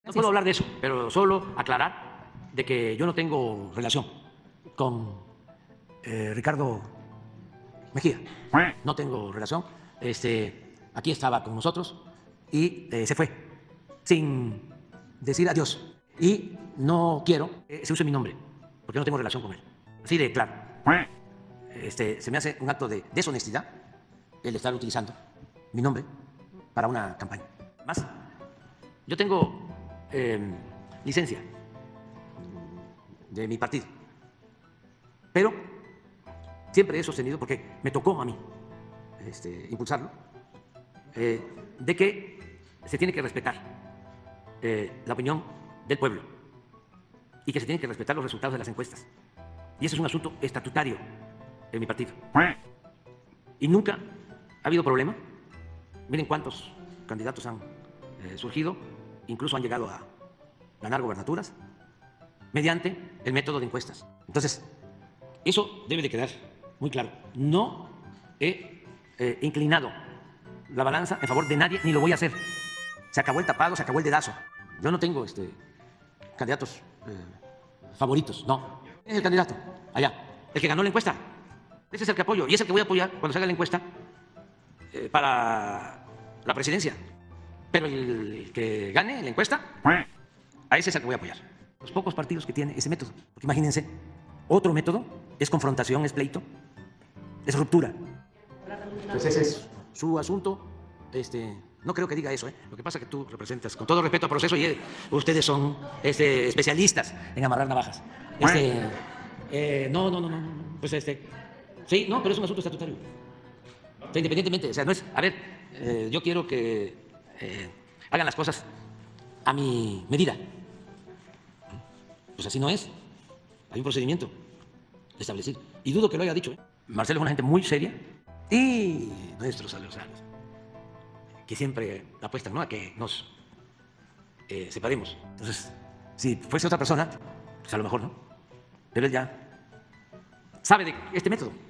No puedo hablar de eso, pero solo aclarar de que yo no tengo relación con Ricardo Mejía. No tengo relación. Aquí estaba con nosotros y se fue sin decir adiós. Y no quiero que se use mi nombre, porque no tengo relación con él. Así de claro. Se me hace un acto de deshonestidad el estar utilizando mi nombre para una campaña. Más, yo tengo licencia de mi partido, pero siempre he sostenido, porque me tocó a mí impulsarlo, de que se tiene que respetar la opinión del pueblo y que se tienen que respetar los resultados de las encuestas. Y ese es un asunto estatutario en mi partido. Y nunca ha habido problema. Miren cuántos candidatos han surgido, incluso han llegado a ganar gobernaturas mediante el método de encuestas. Entonces, eso debe de quedar muy claro. No he inclinado la balanza en favor de nadie, ni lo voy a hacer. Se acabó el tapado, se acabó el dedazo. Yo no tengo candidatos favoritos, no. Es el candidato, allá, el que ganó la encuesta. Ese es el que apoyo y es el que voy a apoyar cuando se haga la encuesta para la presidencia. Pero el que gane la encuesta, a ese es el que voy a apoyar. Los pocos partidos que tienen ese método. Porque imagínense, otro método es confrontación, es pleito, es ruptura. Pues ese es su asunto. No creo que diga eso, ¿eh? Lo que pasa es que tú representas, con todo respeto al proceso, y ustedes son especialistas en amarrar navajas. No. Pues sí, no, pero es un asunto estatutario. O sea, independientemente, o sea, no es, a ver, yo quiero que hagan las cosas a mi medida. Pues así no es. Hay un procedimiento establecido. Y dudo que lo haya dicho, ¿eh? Marcelo es una gente muy seria y nuestros adversarios, que siempre apuestan, ¿no?, a que nos separemos. Entonces, si fuese otra persona, pues a lo mejor no. Pero él ya sabe de este método.